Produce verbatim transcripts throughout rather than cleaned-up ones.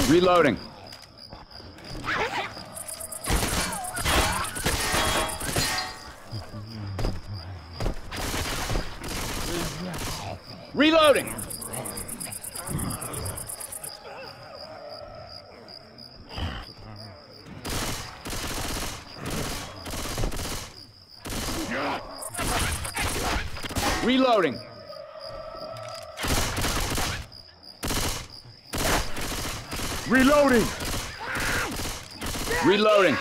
Reloading. Reloading. Reloading. Reloading. Reloading.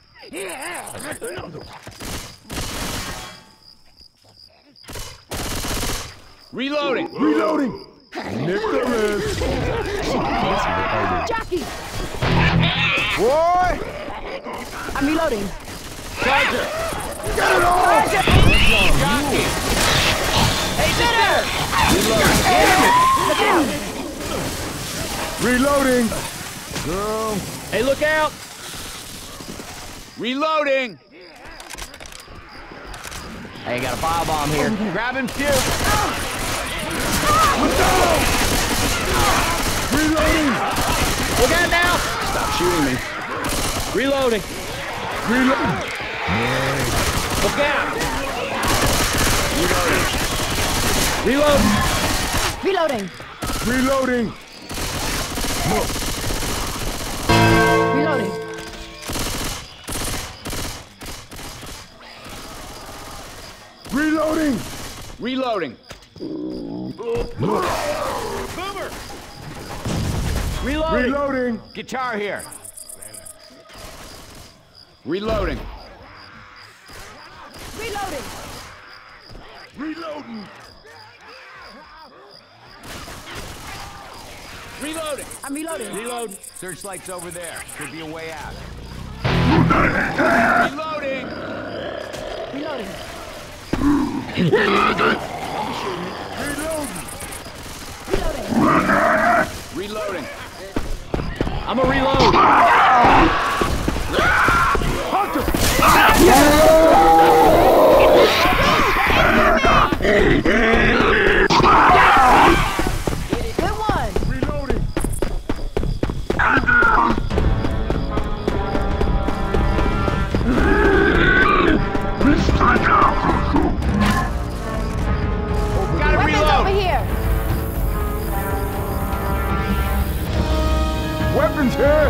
Reloading. Reloading. Nicholas. Jackie! Boy. I'm reloading. Charger. Get it off. Jockey. Hey, Bitter! Reloading. Girl. Hey, look out. Reloading. Hey, got a firebomb here. Grabbing fuse. Reloading. Look out now. Stop shooting me. Reloading. Reloading. Look out. Reloading. Reloading. Reloading. Reloading. Reloading. Reloading. Boomer. Reloading. Reloading. Guitar here. Reloading. Reloading. Reloading. Reloading. I'm reloading. Reload. Searchlight's over there. Could be a way out. Reloading. Reloading. Reloading. Reloading. I'm a reload. Good one. Reloading. Gotta Weapons reload. over here. Weapons here.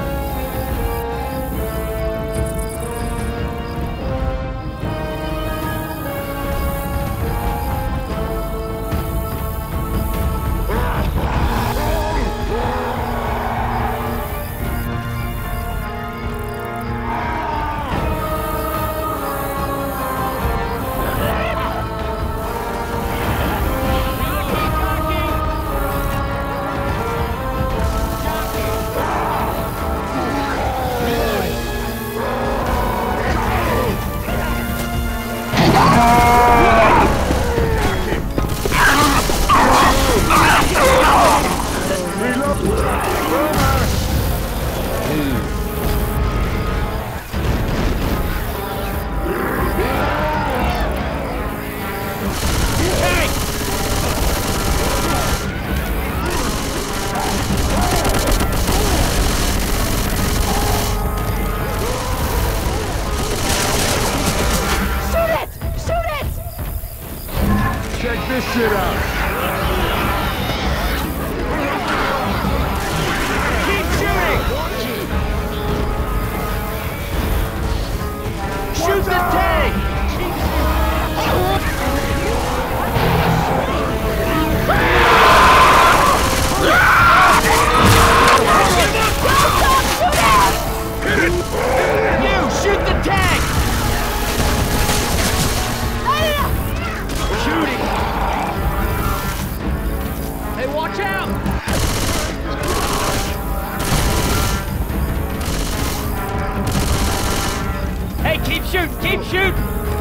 Shoot it! Shoot it! Check this shit out. Keep shooting. Shoot the tank. You shoot the tank. Shooting. Hey, watch out. Hey, keep shooting, keep shooting.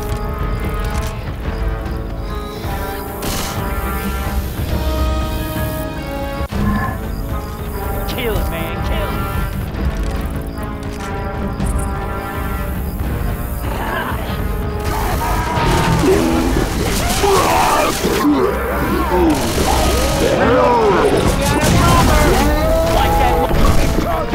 Kill it, man, kill it. Like that.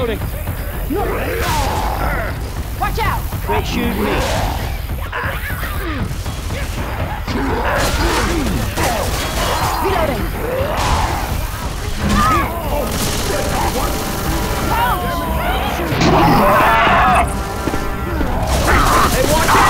Reloading. Watch out! Quit shooting me. Reloading. Hey, watch out!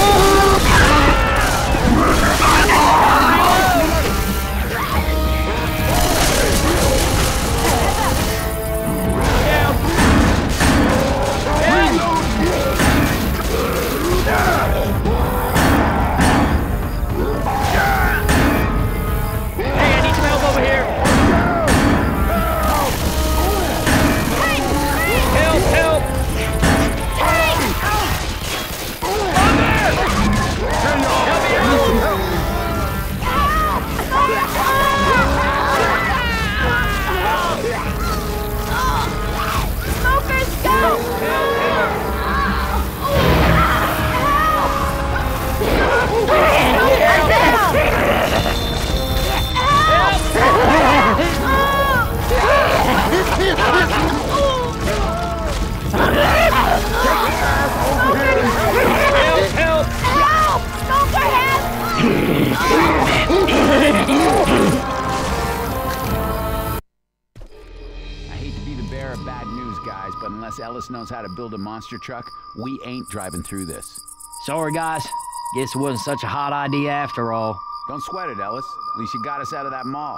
Ellis knows how to build a monster truck, we ain't driving through this. Sorry, guys. Guess it wasn't such a hot idea after all. Don't sweat it, Ellis. At least you got us out of that mall.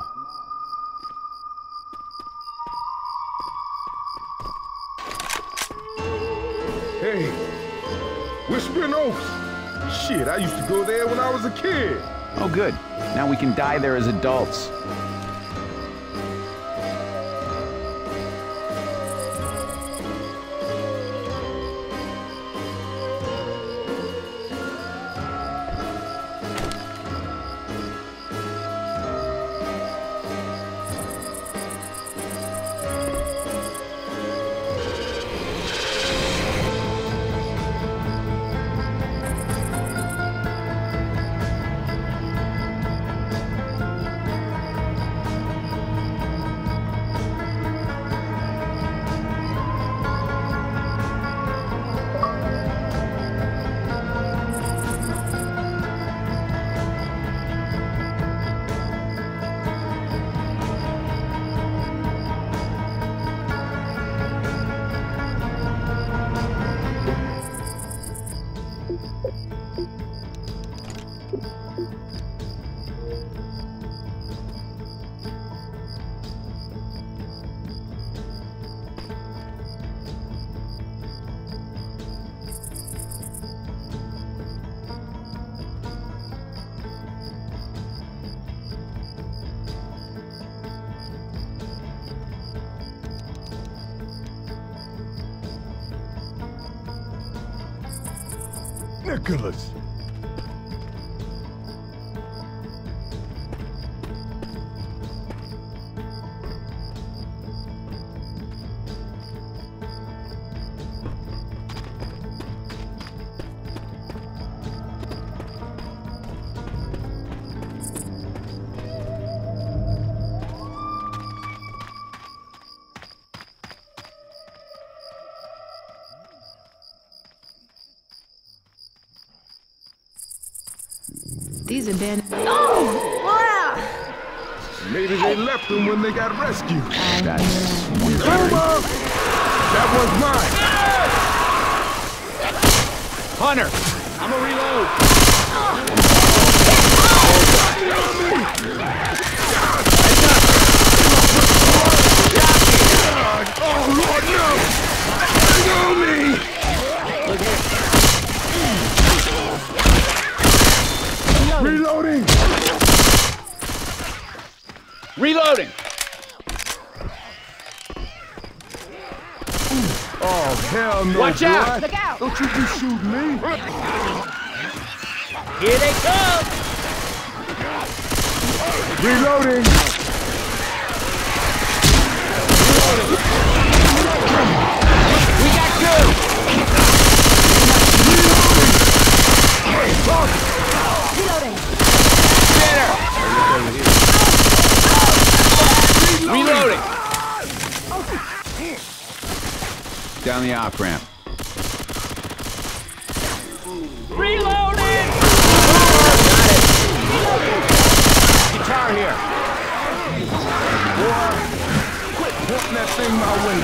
Hey, Whispering Oaks. Shit, I used to go there when I was a kid. Oh, good. Now we can die there as adults. Nicholas. These abandoned. Oh! Wow! Maybe they left him when they got rescued. That's Boomer! That was mine. Hunter, I'm a reload. Oh, Lord, no! Hang on me! Reloading! Reloading. Oh, hell no, Watch boy. out! Look out! Don't you be shooting me! Here they come. Reloading! We got two. Reloading! Dinner. Reloading. down the off-ramp. Reloading! Guitar here. Boy, quit pointing that thing my way.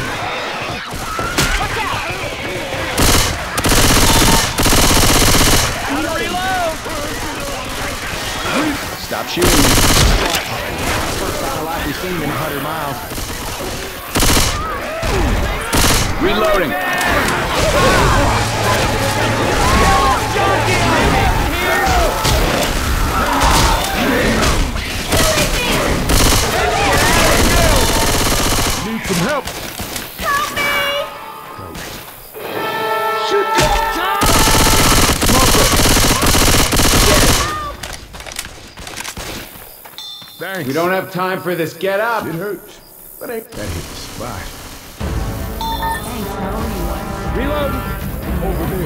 Stop shooting me. First battle I've seen in a hundred miles. Reloading. Need some help. Help me! Shoot it. Thanks. We don't have time for this. Get up. It hurts, but ain't that hit the spot. Reload. Over there.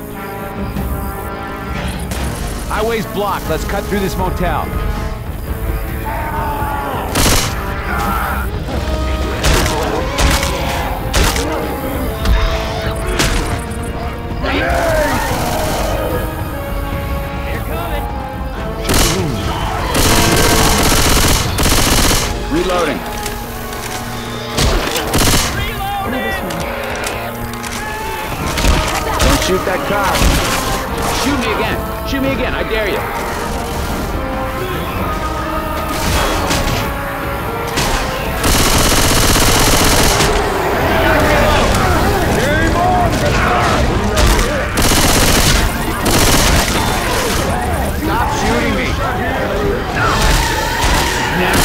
Highway's blocked. Let's cut through this motel. Reloading. Don't shoot that car. Shoot me again. Shoot me again. I dare you. Game on. Stop shooting me. Never.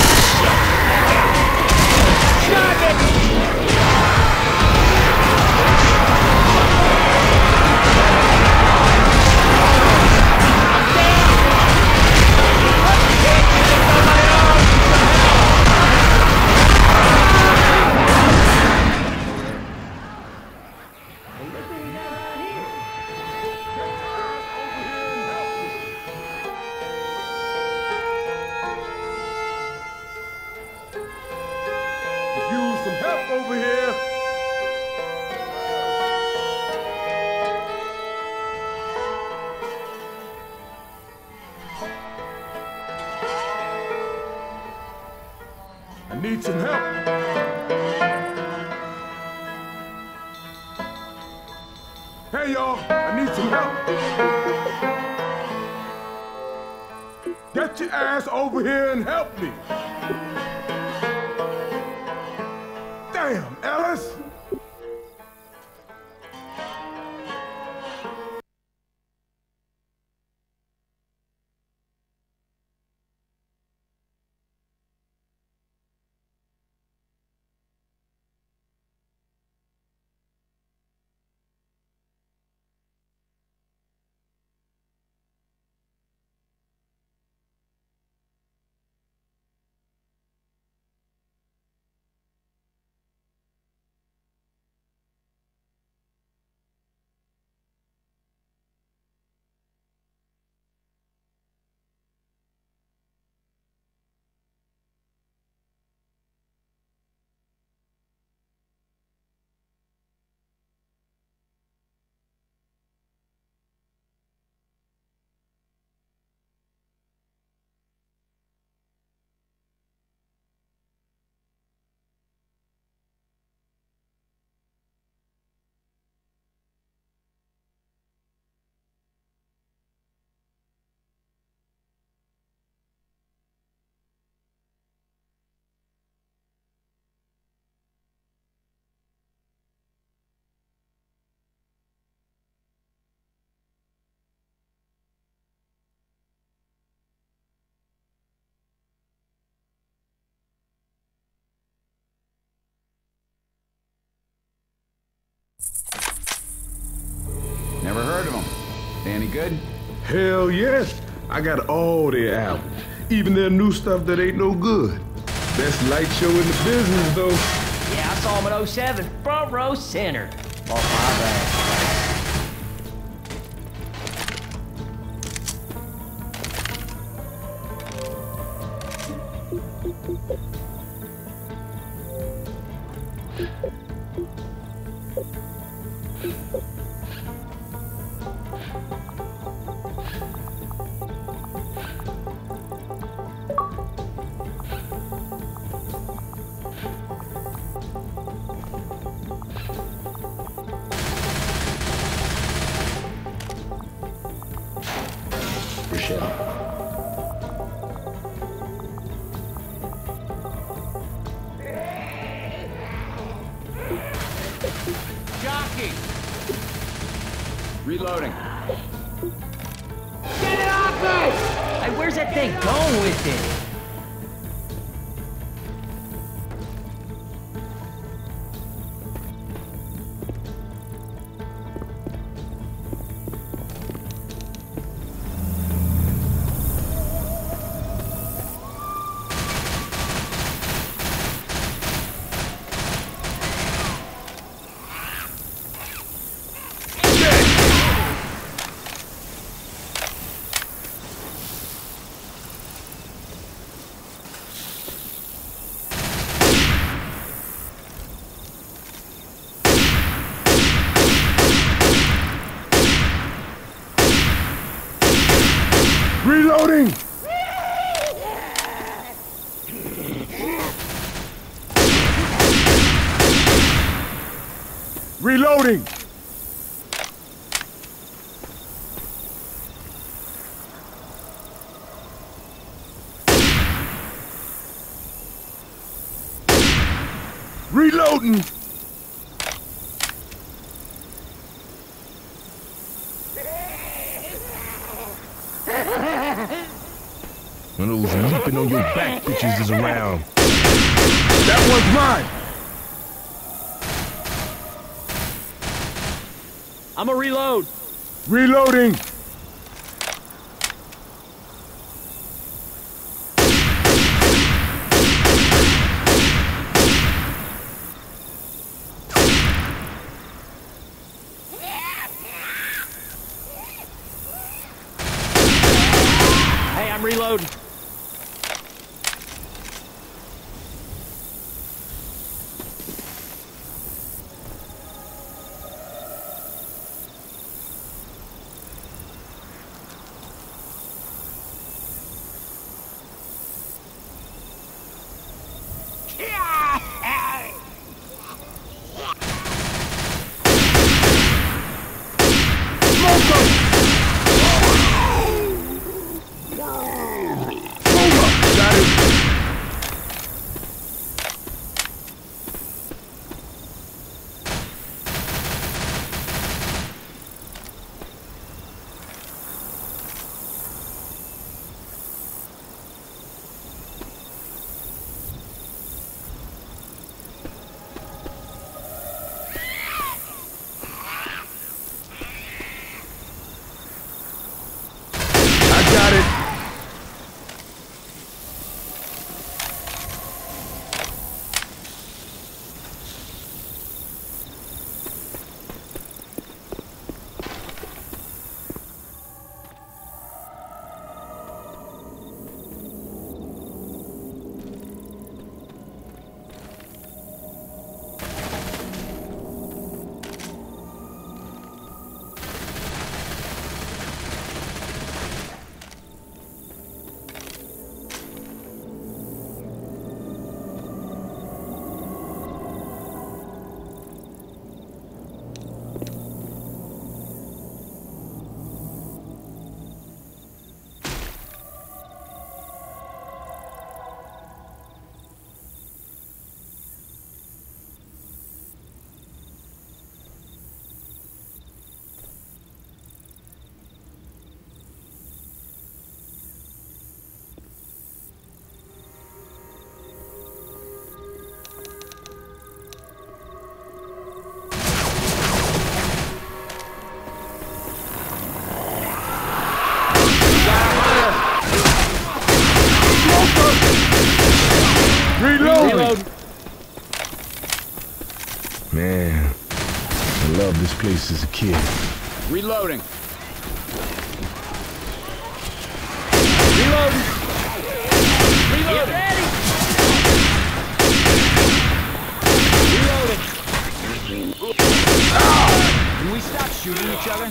Use some help over here. I need some help. Hey y'all, I need some help. Get your ass over here and help me. Damn, Ellis! Never heard of them. They any good? Hell yes. I got all their albums. Even their new stuff that ain't no good. Best light show in the business, though. Yeah, I saw him at oh seven, front row center. Off my bag. Jockey! Reloading. Get it off me! Hey, where's that thing going with it? Reloading! Reloading! Reloading! One of those leaping on your back bitches is around. That one's mine! I'm a reload. Reloading! Hey, I'm reloading. Got it. Reload! Reload. Man, I loved this place as a kid. Reloading. Reload. Reload. Get ready. Reloading. we stop shooting each other?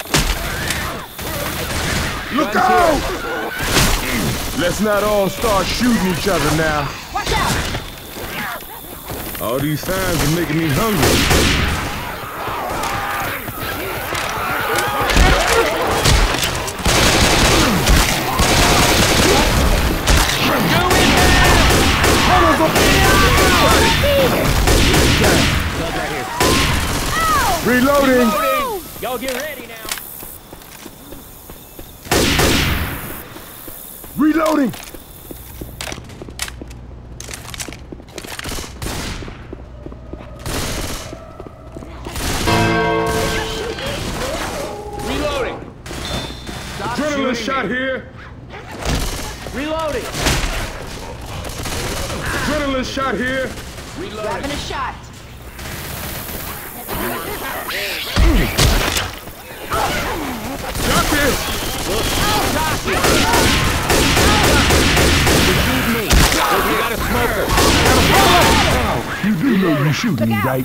Look out! Let's not all start shooting each other now. Watch out! All these signs are making me hungry. Reloading! Y'all get ready now. Reloading! Reloading. Stop Adrenaline shooting shot me. here! Reloading. Adrenaline shot here! Grabbing a shot. Got this! You got a smoker. You do know you're shooting me, right?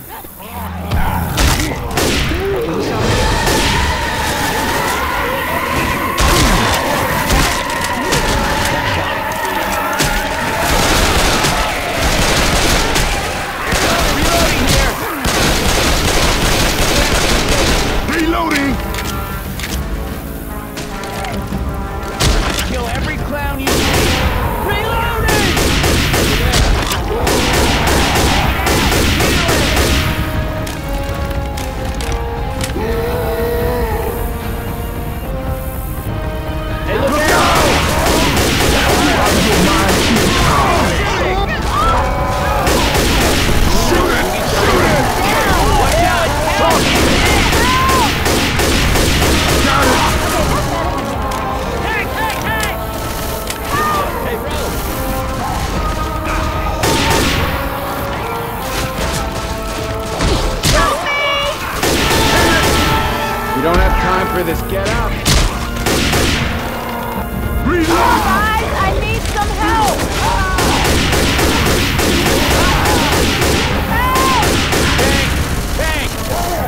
Reloading! Kill every clown you see. Reloading! Hey, look out! Shoot it! Shoot it! Watch out! Got it! Hey, hey, hey! Hey, Rose. We don't have time for this. Get up. Reload! Guys, I need some help! Bang!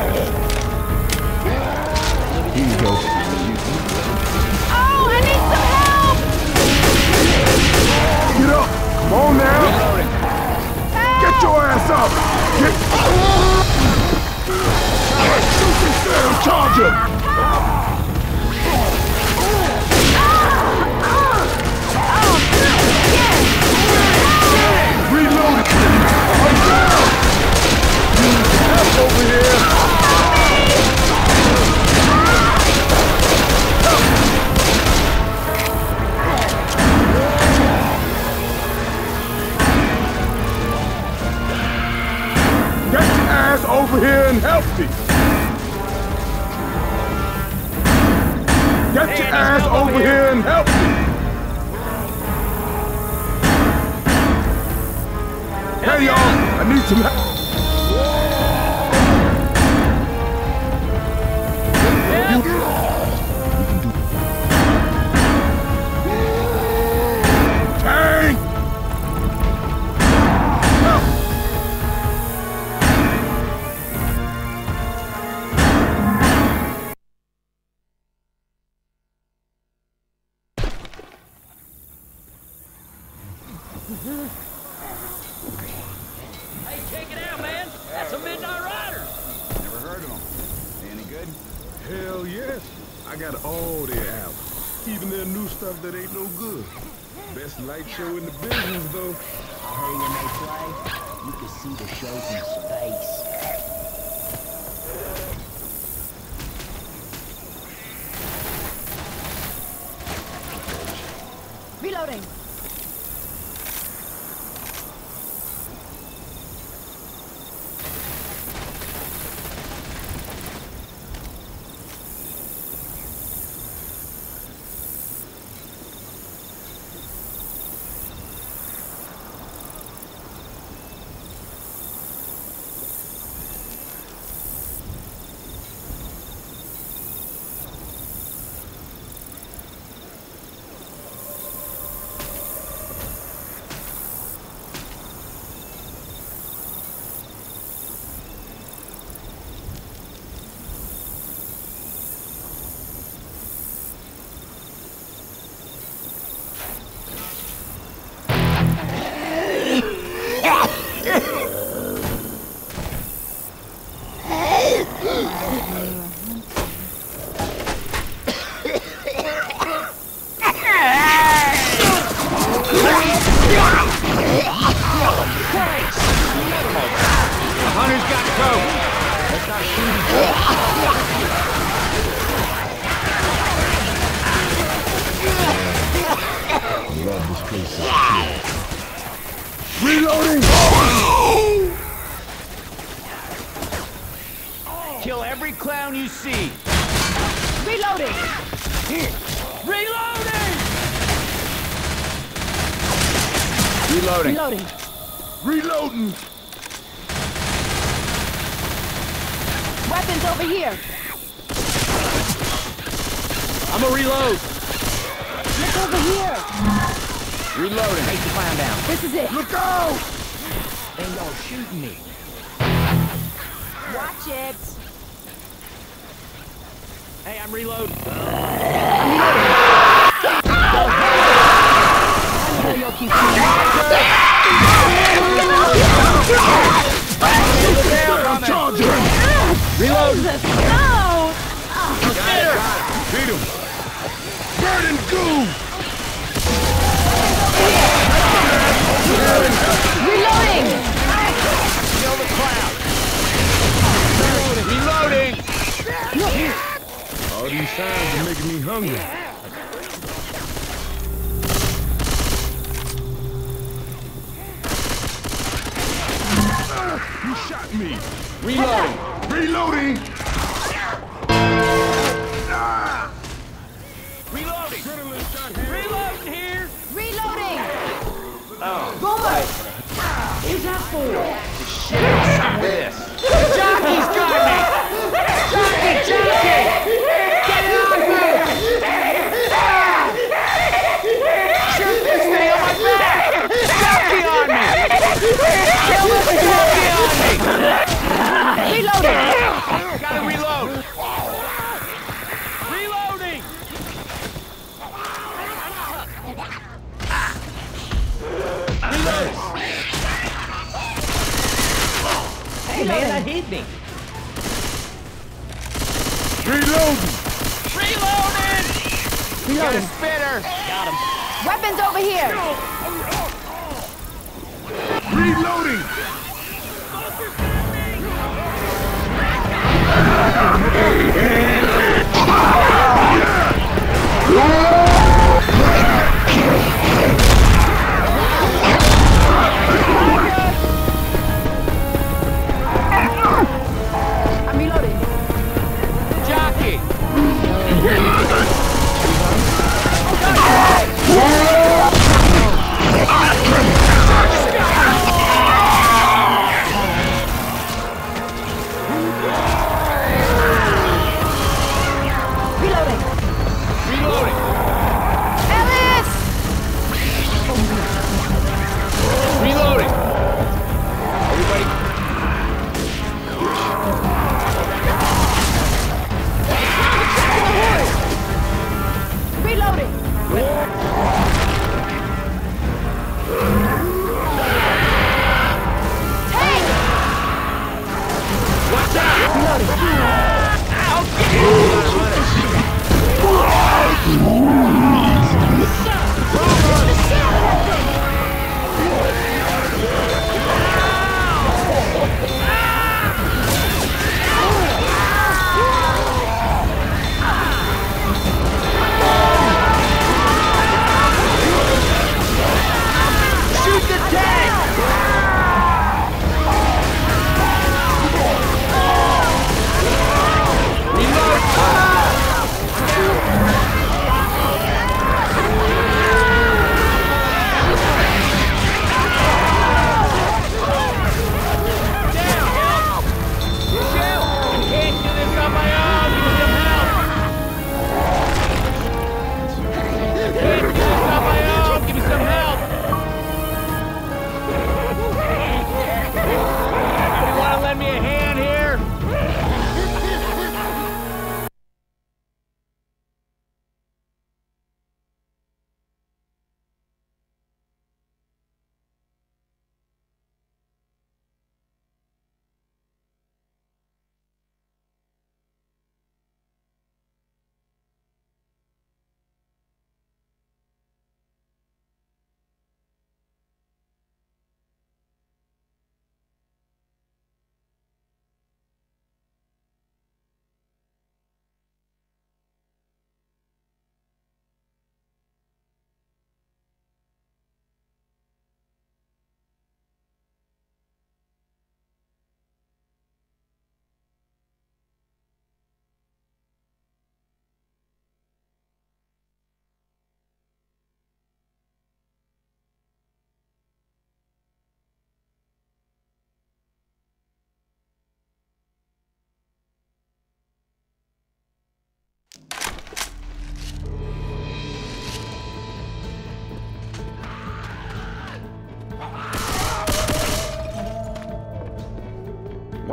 Here you go. Oh, I need some help! Get up! Come on now! Get your ass up! Get... Shoot this damn charger! Reload it! I'm down! Help over here! Get your ass over here and help me! Get your Hey, ass let's go over over here and help me! Hey y'all, I need some help. Tank! Help! Hey, check it out, man. That's a Midnight Riders. Never heard of them. They any good? Hell yes. I got all their albums. Even their new stuff that ain't no good. Best light show in the business, though. Hey, when they play, you can see the shows in space. Reloading. Go! Let's not shoot each other. I love this place so cool. Reloading! Kill every clown you see. Reloading! Reloading! Reloading. Reloading! Reloading! Weapons over here! I'm a reload. Look over here! Reloading. Take the clown down. This is it! Look out! And y'all shooting me. Watch it! Hey, I'm reloading. I know you'll keep I'm charging! Reload. No! Beat him! Burn and goo! Reloading! Kill the clown. Reloading. All these signs are making me hungry. Ah, you shot me! Reloading. Reloading! Ah! Reloading. Reloading here. Reloading! Oh. Boomer! Who's that for? Stop this. Jockey's got me. Jockey, jockey. Get it off me. Shoot this thing on my back. Jockey on me. Kill this jockey on me. Reloading! Gotta reload. Reloading. Hey, man, that hit me. Reloading! Reloading. Got a Reloading! spitter. Got him. Weapons over here! Reloading! I'm reloading. Jockey. Reloading. Reloading. Ellis! Reloading. Everybody. Reloading. Tank! What's that? Reloading. Shoot the tank! Reload!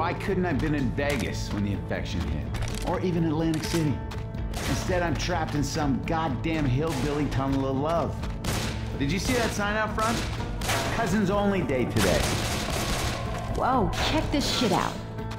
Why couldn't I have been in Vegas when the infection hit? Or even Atlantic City? Instead, I'm trapped in some goddamn hillbilly tunnel of love. Did you see that sign out front? Cousins only day today. Whoa, check this shit out.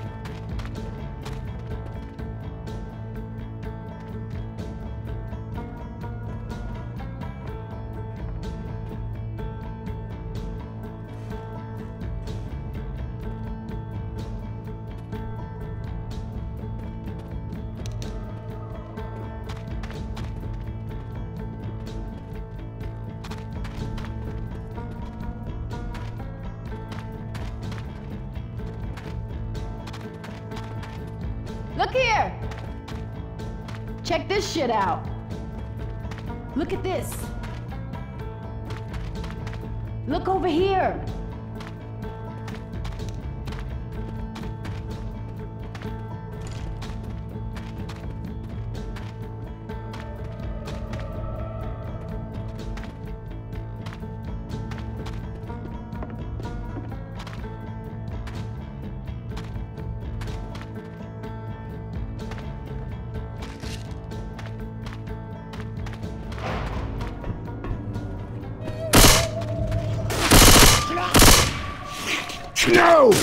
Look here! Check this shit out. Look at this. Look over here. No!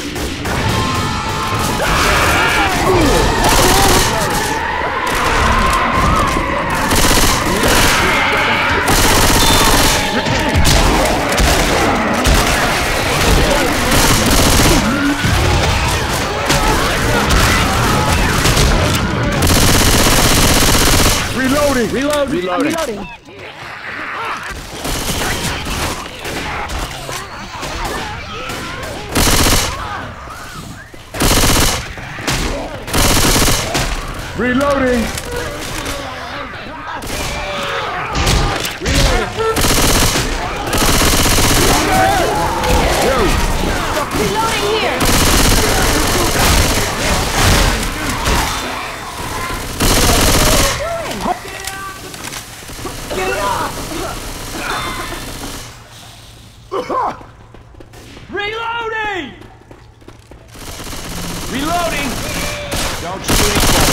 Reloading! Reload! Reloading! Reloading. Reloading! Reloading here. Get it off! Reloading! Reloading! Don't shoot each other.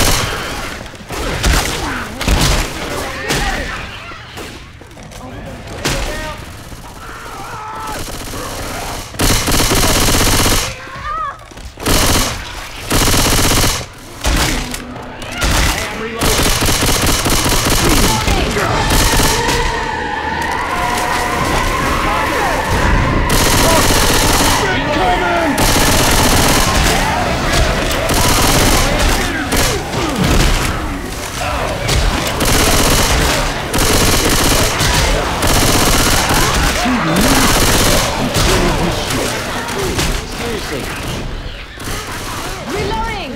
Reloading!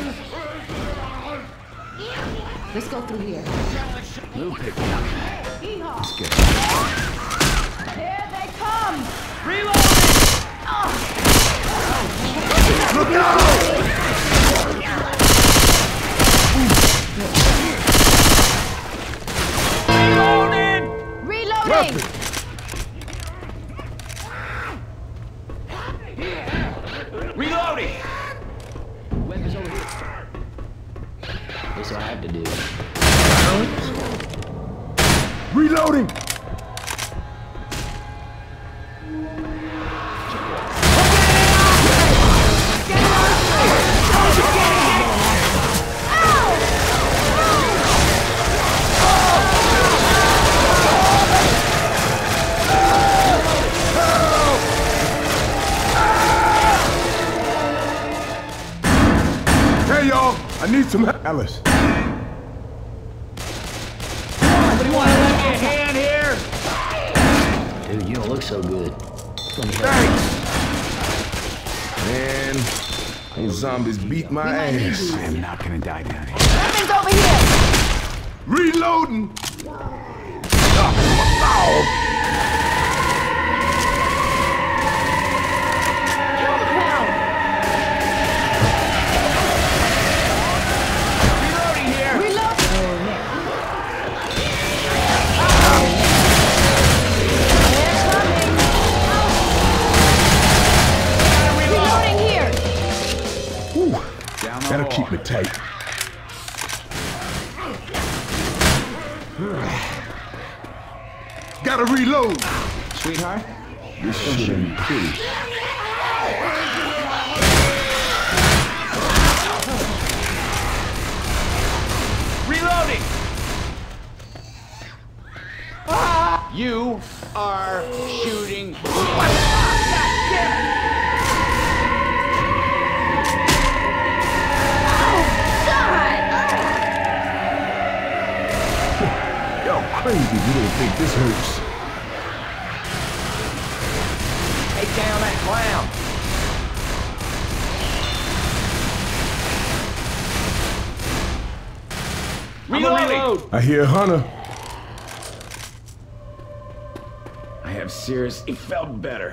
Let's go through here. Lou picked me up. Yeehaw. That's good. Here they come! Reloading! Look out! Reloading! Reloading! Reloading! Weapons over here. Guess what I have to do. Reloading! Hey y'all, I need some help. Alice. Somebody want to lend me a hand here? Dude, you don't look so good. Thanks! Man, those zombies beat my ass. I am not gonna die down here. Weapons over here! Reloading! Kill the clown! Reloading here! Reload! They're coming! Reloading here! Whew. Down the That'll hall. keep me tight. Gotta reload. Sweetheart? This shit ain't pretty. Reloading! You are shooting. Y'all crazy if you don't think this hurts. Take down that clown. Reloading! I hear Hunter. I have seriously felt better.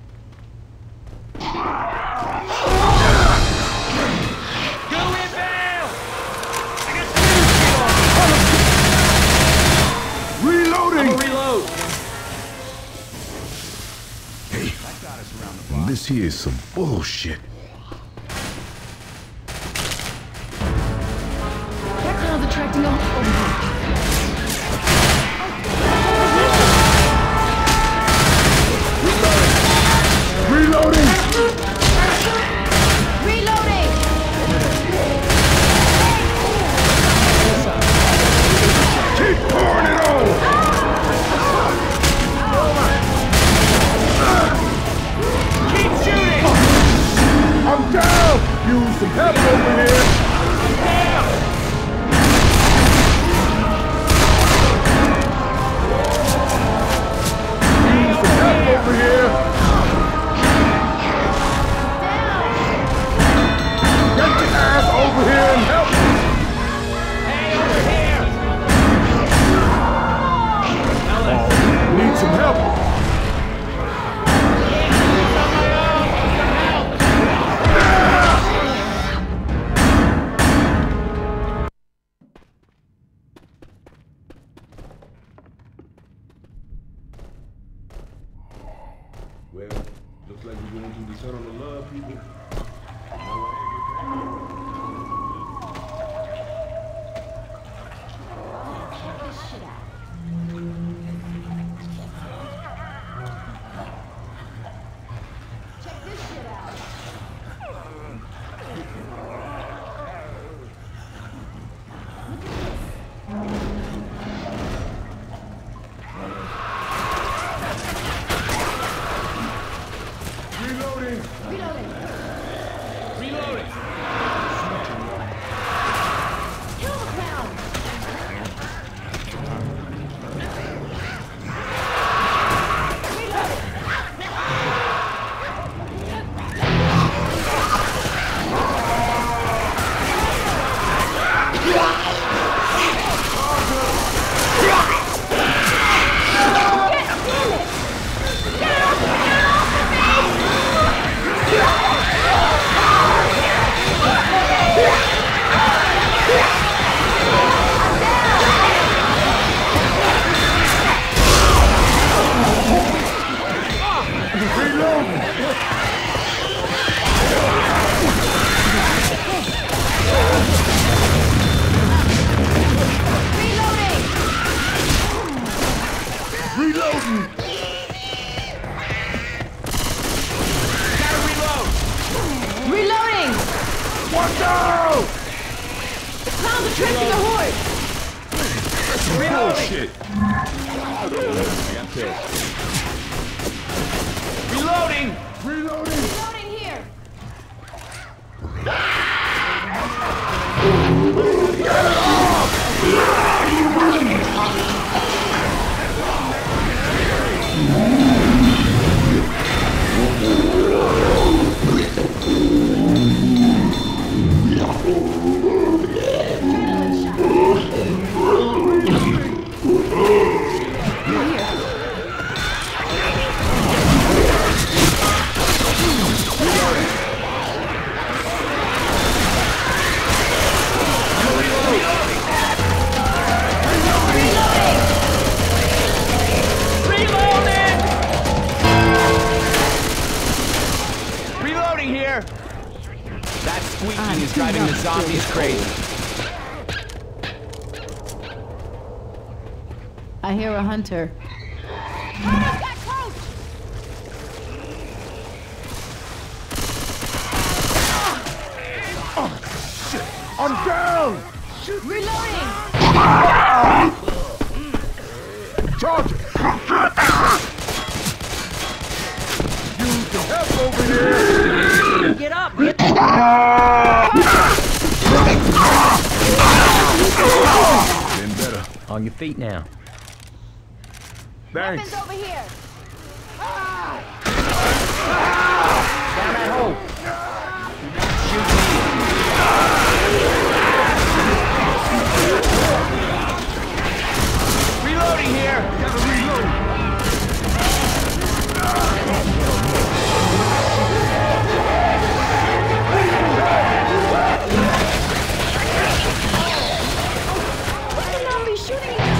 Go inbound! I got Reloading. some reload! Hey, this here is some bullshit. That clown's attracting all over Reloading. Reloading! Keep pouring it on. Keep shooting! I'm down. Use some help over here. Use some help over here. Get your ass over here and help me. Hey, over here! Need some help. Well, looks like we're going to the Tunnel of Love, people. Check this shit out. Reloading. Reloading. Reloading! Kill the clown! Reloading. Gotta reload! Reloading! Watch out. The clown's attracting a horde! Bullshit. Reloading! Reloading. Reloading here! driving the zombies crazy. I hear a hunter. I'm down! Reloading! Charge it! Use the help over here! Get up! Get Been better. on your feet now. Thanks. Weapons over here! Down that hole. Reloading here! Gotta reload. Why did not be shooting each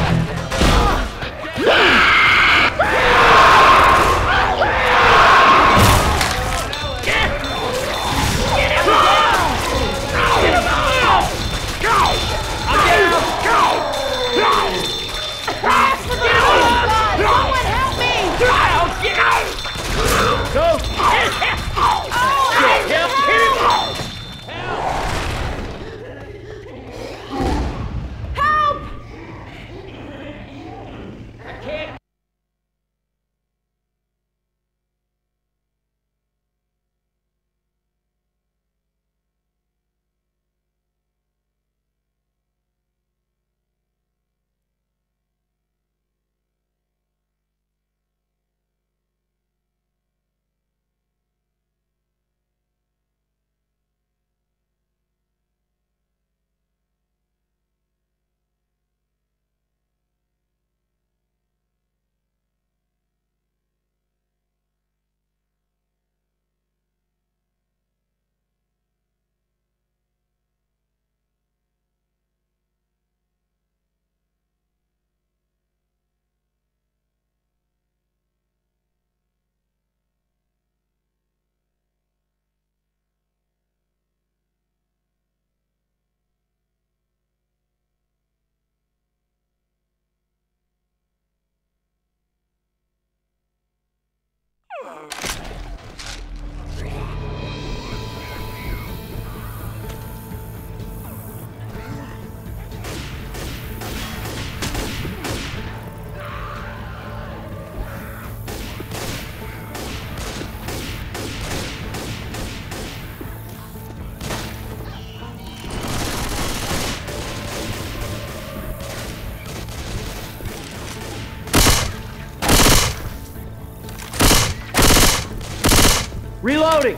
Reloading!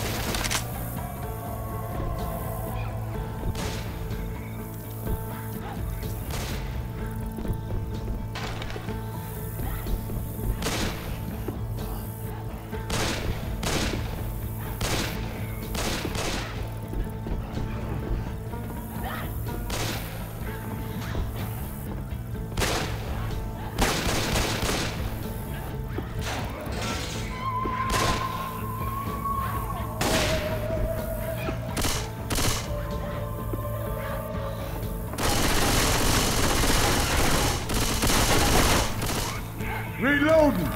Reloading!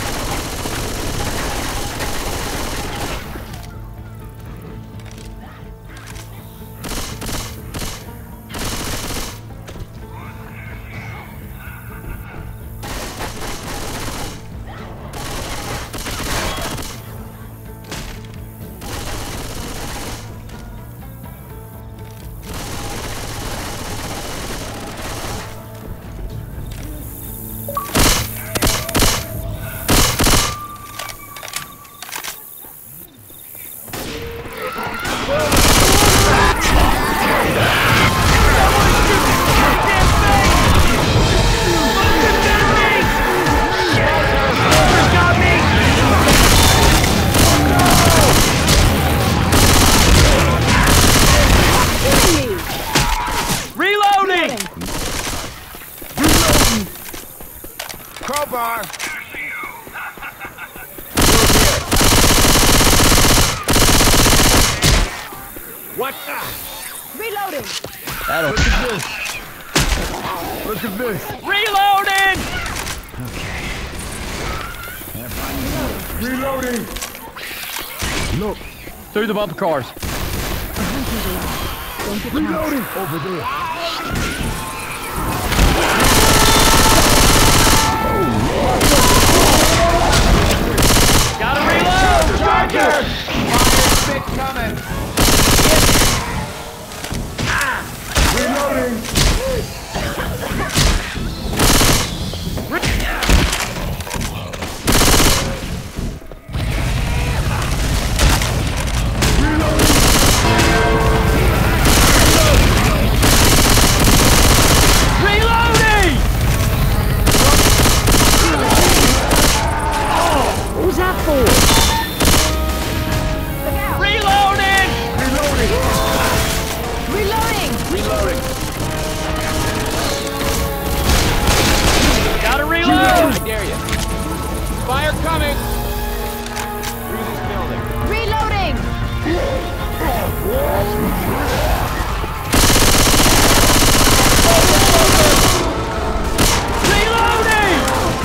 Crowbar! What the? Reloading. That'll. Look at this. Look at this. Reloading! Reloading. Look. Through the bumper cars. Reloading. Over there. Gotta reload! Charger! Fire spit coming. Reloading. Reloading! What was that for? Reloading! Reloading. Reloading. Gotta reload! I dare you. Fire coming. Through this building. Reloading. Reloading!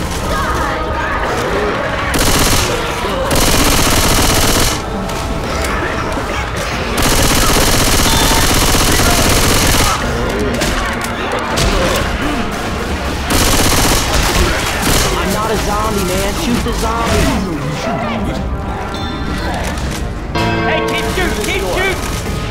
I'm not a zombie, man. Shoot the zombie. Hey, keep shooting, keep shooting!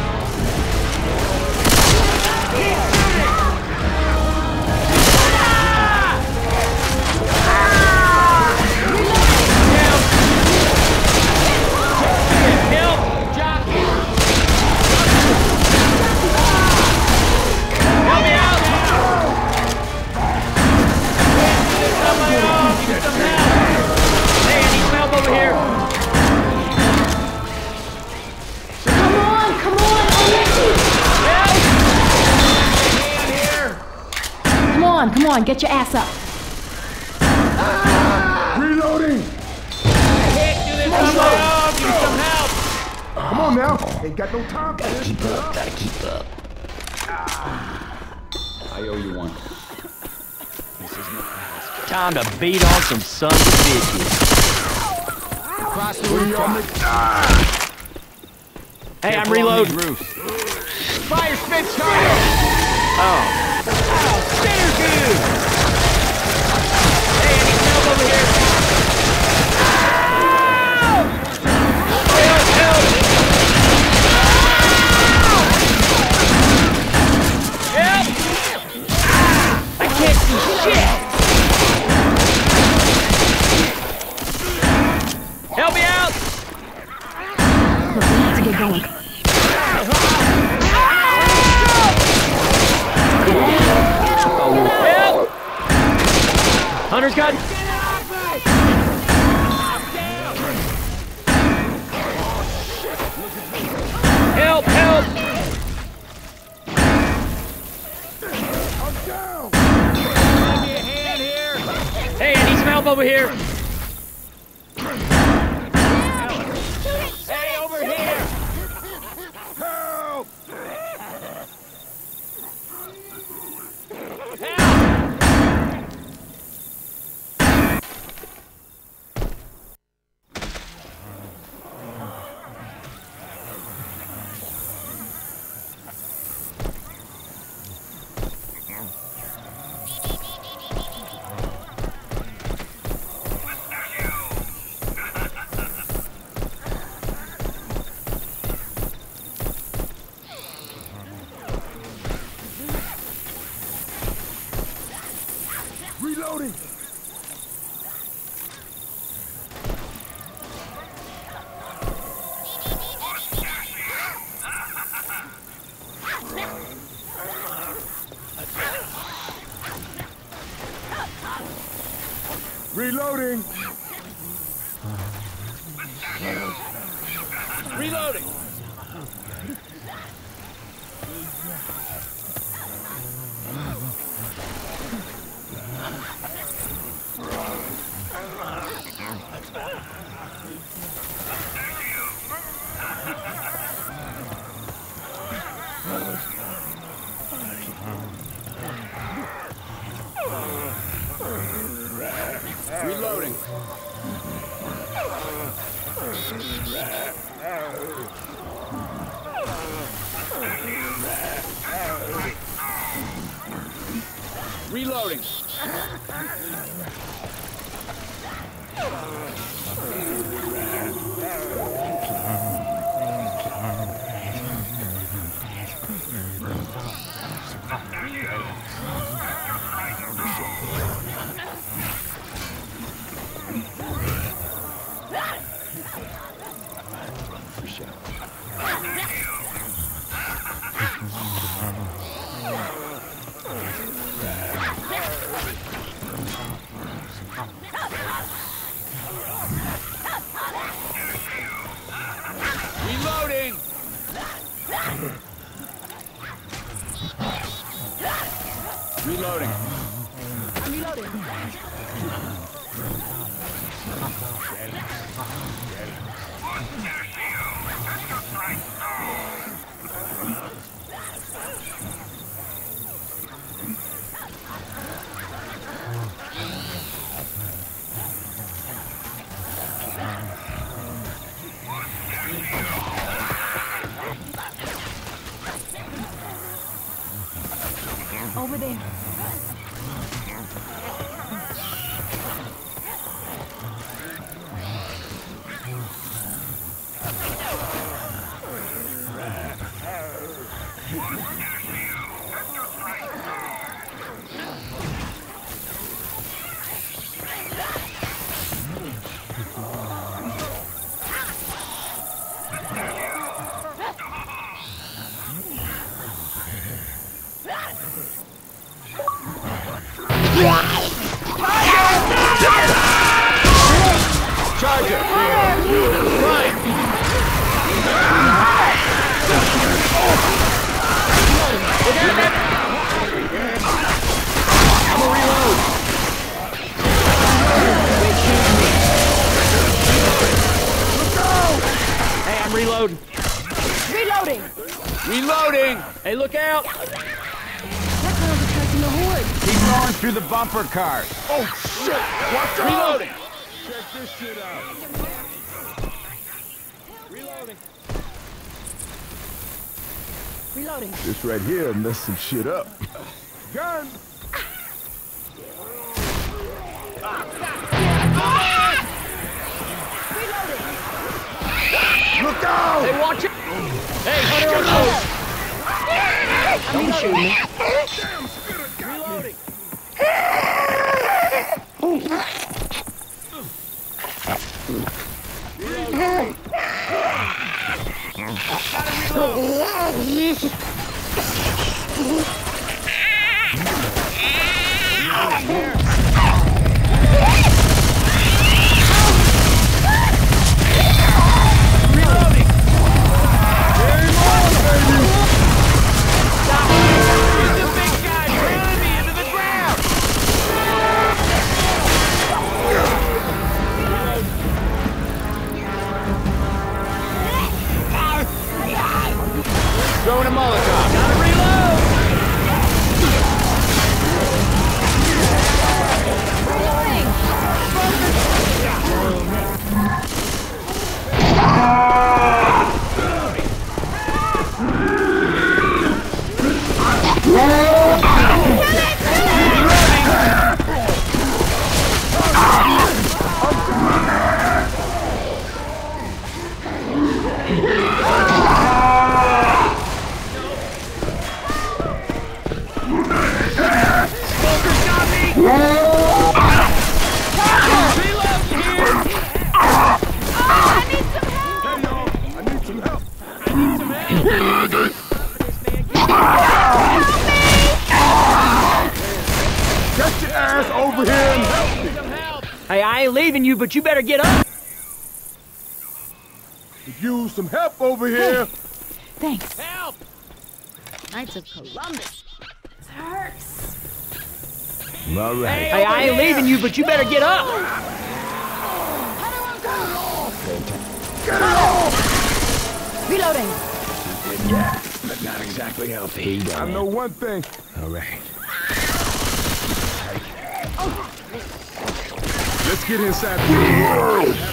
Help! Jockey! Help me out! Somebody off! You get some help! Hey, I need some help over here! Come on, come on, Help! Come on, come on, get your ass up. Reloading. Can't do this on my own! Give me some help! Come on now. Ain't got no time for this. Keep up. Gotta keep up. I owe you one. Time to beat on some sons of bitches. Across the roof. Hey, I'm reloading. Fire spit charger. Oh. Spinner dude! Hey, I need some help over here! Help! Help! Help! I can't see shit. Help me out! Look, we have to get going. Help! Hunter's got... Help! Help! Hey, I need some help over here! Hey, over here! Help! Reloading! Reloading! Reloading! Reloading. Reloading. Reloading! Reloading. I'm reloading. Over there. Charger! Right! I'm gonna reload! Hey, I'm reloading. Reloading! Reloading! Hey, look out! That girl's attacking the horde. Keep going through the bumper cars. Oh, shit! Watch out! Reloading! Check this shit out. Reloading! Reloading. This right here messed some shit up. Gun! Look out! Hey, watch it! Hey, Hunter on those! Don't shoot me. Reloading! Throwing a Molotov. Gotta reload! Get your ass over here and help me! Hey, I ain't leaving you, but you better get up. Could use some help over here! Thanks. Help! Knights of Columbus. This hurts. All right. Hey, I ain't leaving you, but you better get up. Reloading. but not exactly healthy. I know one thing. All right. Let's get inside.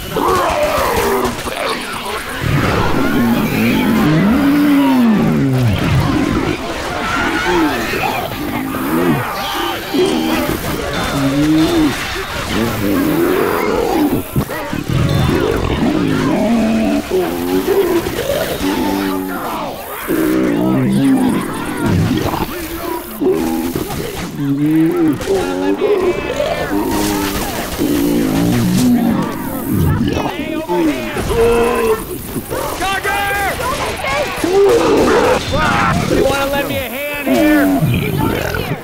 You wanna lend me a hand here?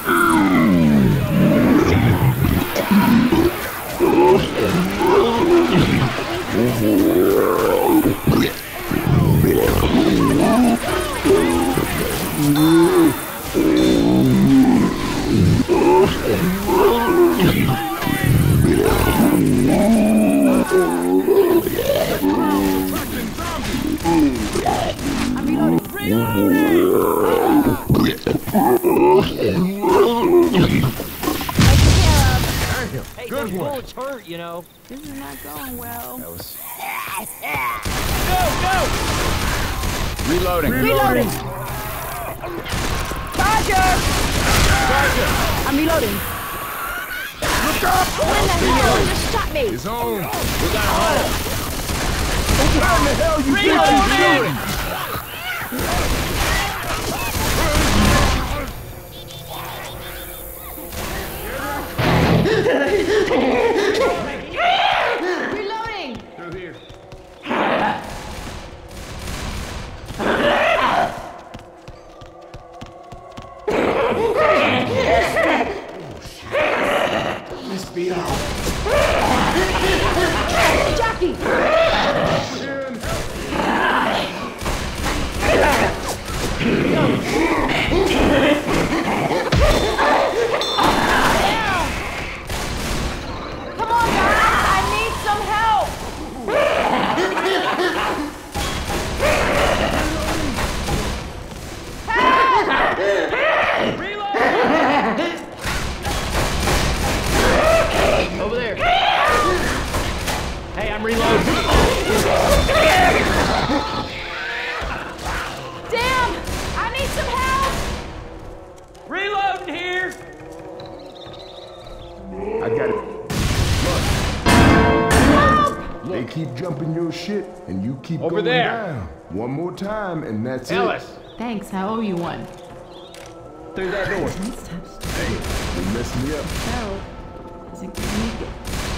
Hey, those bullets hurt, you know. This is not going well. That was... Go, Reloading. Reloading. Charger. Charger. I'm reloading. Look up. Who in the hell just shot me? It's on. We got a hole. How the hell you Reloading! Reloading. They're here. Miss beat off. Jackie. Come on, guys. I need some help. Over there. Hey, I'm reloading. Damn. I need some help. Reloading here. I got it. They keep jumping your shit, and you keep Over going there. down. One more time, and that's Ellis. it. Thanks. I owe you one. Through that door. You messed me up. No. Is it good?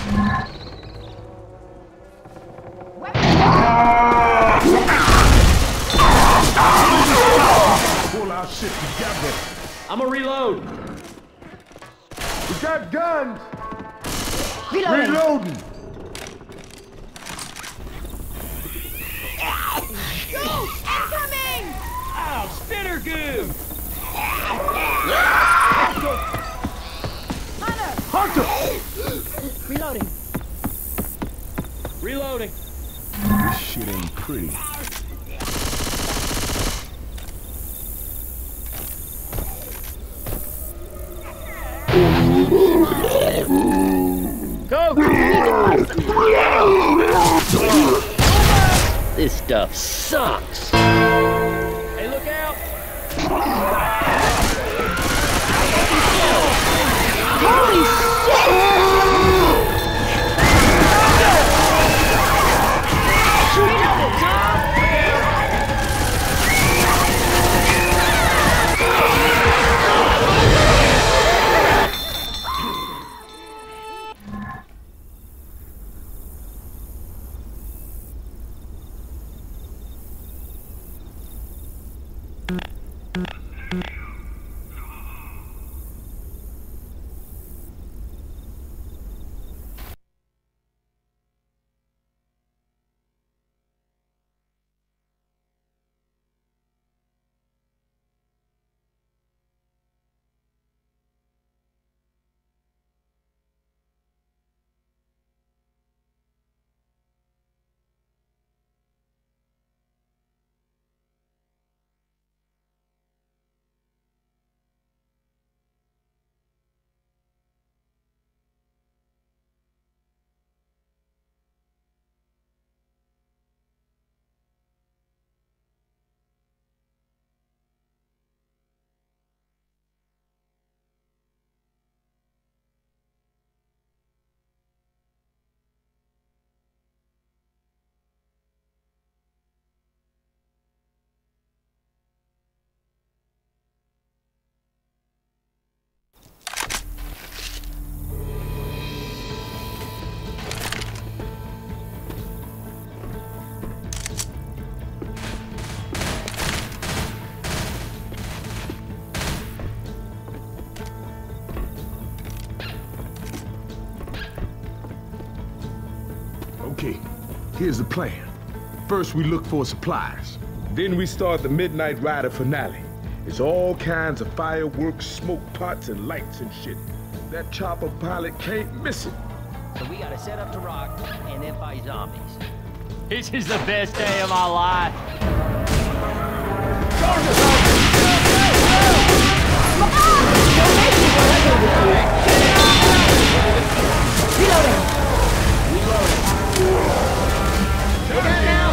Pull our shit together. I'm a reload. We got guns. Reloading. Reloading. Go! Incoming! Ow, spitter goo. Hunter! Hunter! Reloading. Reloading. This shit ain't pretty. Go. This stuff sucks. Hey, look out. Holy shit! Here's the plan. First, we look for supplies. Then we start the Midnight Rider finale. It's all kinds of fireworks, smoke pots, and lights and shit. That chopper pilot can't miss it. So we gotta set up to rock and then fight zombies. This is the best day of my life. Reloading. Take it now.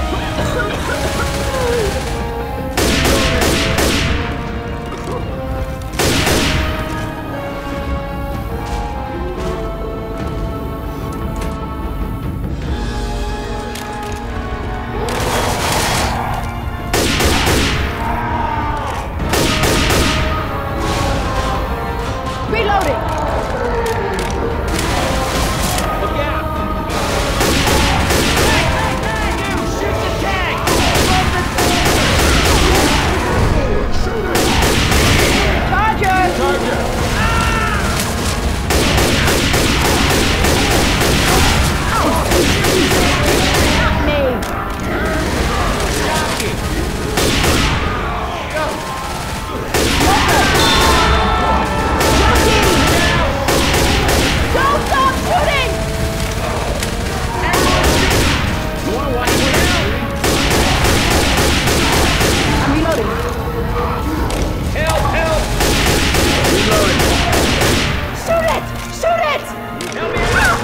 Reloading. Look out. Shoot the tank. Charger. Not me. Don't stop shooting! I'm reloading. Help, help. Shoot it! Shoot it! Help me out.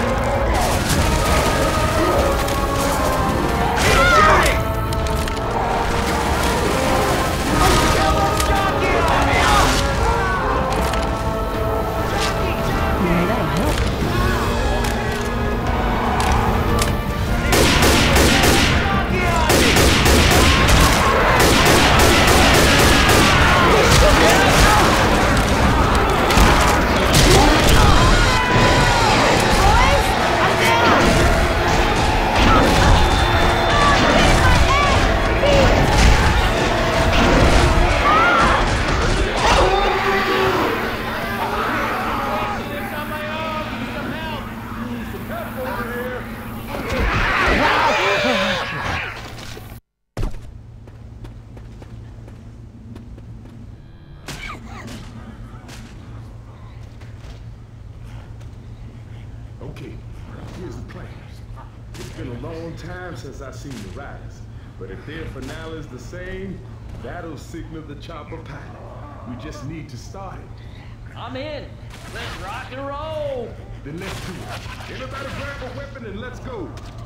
Okay, here's the plan. It's been a long time since I've seen the Riders, but if their finale's the same, that'll signal the chopper pilot. We just need to start it. I'm in. Let's rock and roll. Then let's do it. Everybody grab a weapon and let's go.